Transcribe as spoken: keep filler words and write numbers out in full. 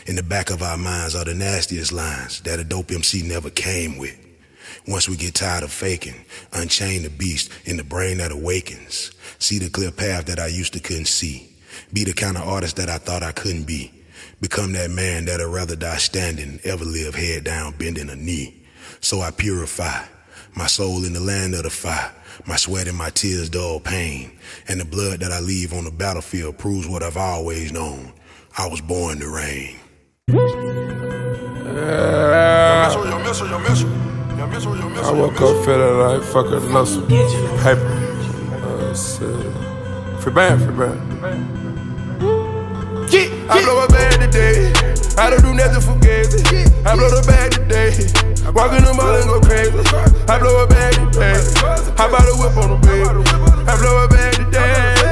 In the back of our minds are the nastiest lines that a dope M C never came with. Once we get tired of faking, unchain the beast in the brain that awakens. See the clear path that I used to couldn't see. Be the kind of artist that I thought I couldn't be. Become that man that'd rather die standing, ever live head down, bending a knee. So I purify my soul in the land of the fire. My sweat and my tears dull pain. And the blood that I leave on the battlefield proves what I've always known. I was born to reign. Yeah. I woke up feeling like fucking muscle. Paper. Uh, free band, free band. I blow a bag today. I don't do nothing for gazy. I blow the bag today. Walk in the mall and go crazy. I blow a bag today. I buy the whip on the bed. I blow a bag today.